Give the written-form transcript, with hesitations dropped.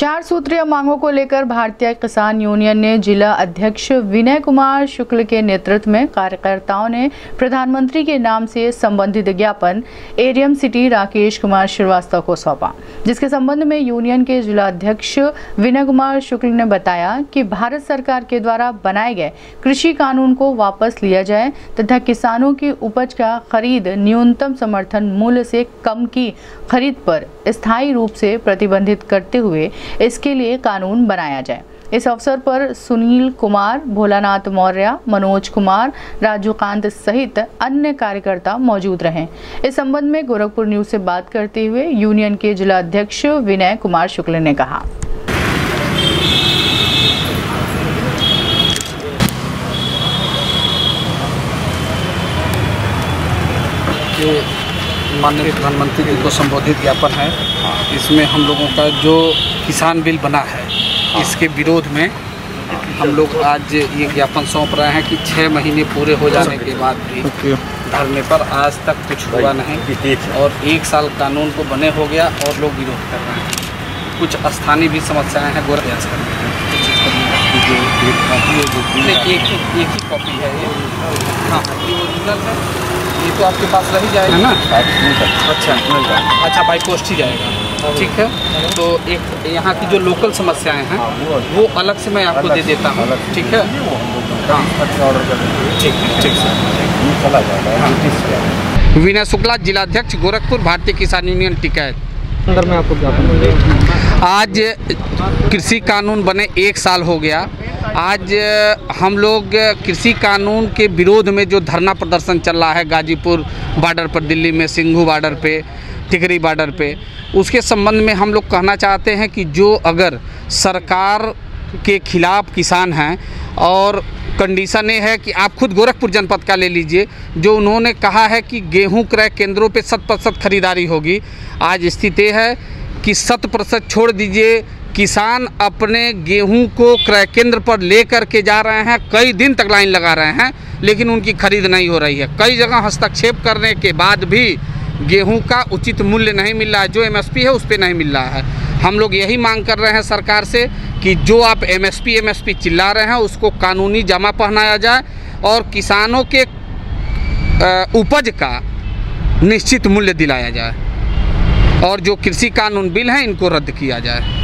4 सूत्रीय मांगों को लेकर भारतीय किसान यूनियन ने जिला अध्यक्ष विनय कुमार शुक्ल के नेतृत्व में कार्यकर्ताओं ने प्रधानमंत्री के नाम से संबंधित ज्ञापन एरियम सिटी राकेश कुमार श्रीवास्तव को सौंपा, जिसके संबंध में यूनियन के जिला अध्यक्ष विनय कुमार शुक्ल ने बताया कि भारत सरकार के द्वारा बनाए गए कृषि कानून को वापस लिया जाए तथा किसानों की उपज का खरीद न्यूनतम समर्थन मूल्य से कम की खरीद पर स्थायी रूप से प्रतिबंधित करते हुए इसके लिए कानून बनाया जाए। इस अवसर पर सुनील कुमार, भोलानाथ मौर्य, मनोज कुमार, राजू कांत सहित अन्य कार्यकर्ता मौजूद रहे। इस संबंध में गोरखपुर न्यूज से बात करते हुए यूनियन के जिला अध्यक्ष विनय कुमार शुक्ल ने कहा, माननीय प्रधानमंत्री जी को संबोधित ज्ञापन है। इसमें हम लोगों का जो किसान बिल बना है इसके विरोध में हम लोग आज ये ज्ञापन सौंप रहे हैं कि 6 महीने पूरे हो जाने के बाद भी धरने पर आज तक कुछ हुआ नहीं और 1 साल कानून को बने हो गया और लोग विरोध कर रहे हैं। कुछ स्थानीय भी समस्याएं हैं, गोरख प्रयास कर रहे हैं। एक ही कॉपी है ये। हाँ, ये ओरिजिनल है। ये तो आपके पास रह ही जाएगा ना? अच्छा, बाई पोस्ट ही जाएगा। ठीक है, तो एक यहाँ की जो लोकल समस्याएं हैं वो अलग से मैं आपको दे देता हूँ। ठीक है, ठीक। विनय शुक्ला, जिलाध्यक्ष गोरखपुर, भारतीय किसान यूनियन टिकैत। अंदर में आपको आज कृषि कानून बने 1 साल हो गया। आज हम लोग कृषि कानून के विरोध में जो धरना प्रदर्शन चल रहा है गाजीपुर बॉर्डर पर, दिल्ली में सिंघू बॉर्डर पे, टिकरी बॉर्डर पे, उसके संबंध में हम लोग कहना चाहते हैं कि जो अगर सरकार के खिलाफ किसान हैं और कंडीशन ये है कि आप खुद गोरखपुर जनपद का ले लीजिए, जो उन्होंने कहा है कि गेहूं क्रय केंद्रों पे 100% खरीदारी होगी। आज स्थिति है कि 100% छोड़ दीजिए, किसान अपने गेहूं को क्रय केंद्र पर ले कर के जा रहे हैं, कई दिन तक लाइन लगा रहे हैं, लेकिन उनकी खरीद नहीं हो रही है। कई जगह हस्तक्षेप करने के बाद भी गेहूं का उचित मूल्य नहीं मिल रहा है, जो एमएसपी है उस पर नहीं मिल रहा है। हम लोग यही मांग कर रहे हैं सरकार से कि जो आप एमएसपी चिल्ला रहे हैं उसको कानूनी जमा पहनाया जाए और किसानों के उपज का निश्चित मूल्य दिलाया जाए और जो कृषि कानून बिल हैं इनको रद्द किया जाए।